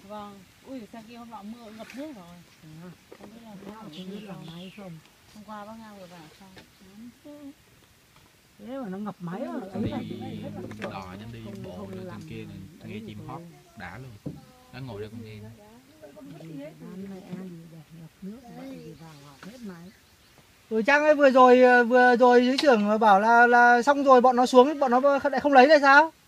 Vâng. Ui, sang kia hôm nọ mưa ngập nước rồi. Không biết là thế nào, Không biết làm máy không. hôm qua bác Nga vừa bảo xong. Thế mà nó ngập máy rồi. Đi đò chẳng đi bộ lên trên kia này, nghe chim hót đã luôn. Nó ngồi đây con nghe. Ăn này ăn gì để ngập nước vậy thì vào hết máy. Rồi Trang ơi, vừa rồi dưới trưởng bảo là xong rồi bọn nó xuống, bọn nó lại không lấy lại sao?